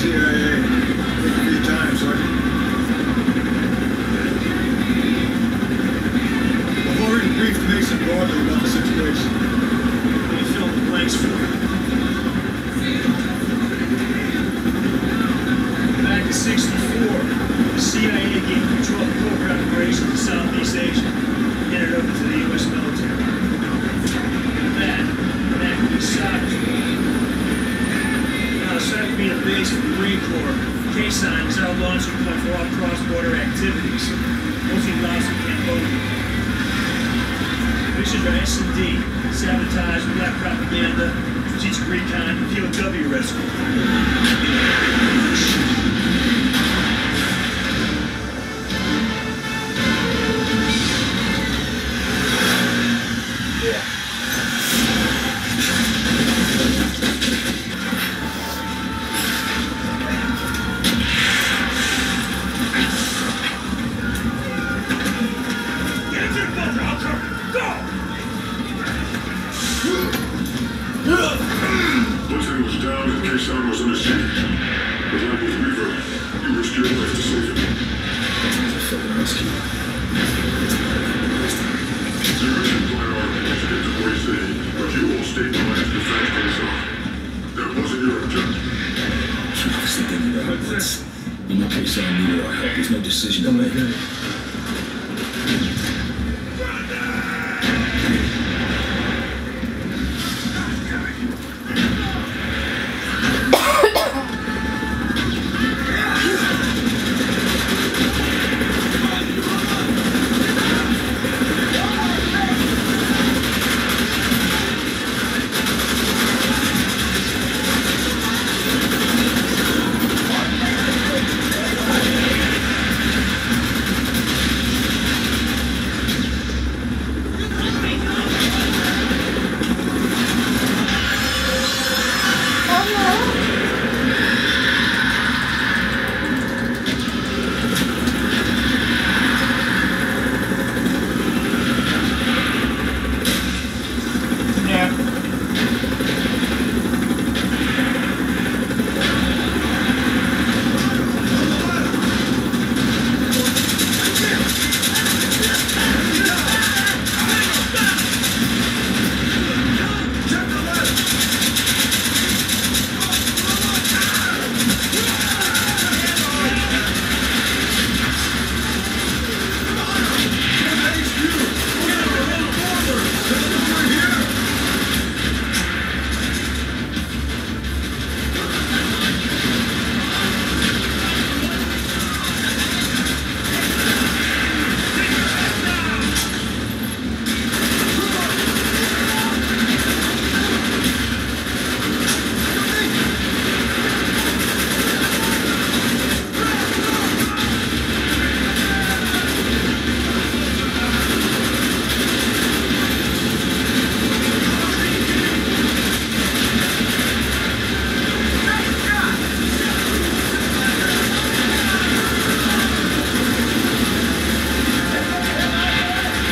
CIA. Thank you for your time, Sergeant. I've already briefed Mason broadly about the situation. What are you filling the blanks for? Back in '64, the CIA gained control of corporate operations in Southeast Asia and handed over to the U.S. military. That could be sovereignty. Now, aside from being a base for the Marine Corps, K-Sign is our launching point for all cross-border activities, mostly Laos and Cambodia. Missions are S&D, sabotage, black propaganda, strategic recon, and POW rescue. In the case I needed our help, there's no decision to make.